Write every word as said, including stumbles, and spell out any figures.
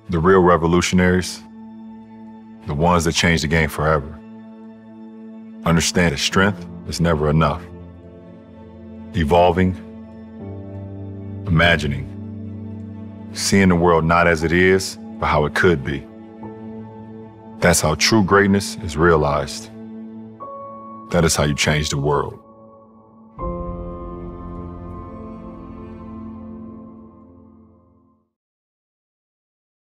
The real revolutionaries, the ones that change the game forever, understand that strength is never enough. Evolving, imagining, seeing the world not as it is, but how it could be. That's how true greatness is realized. That is how you change the world.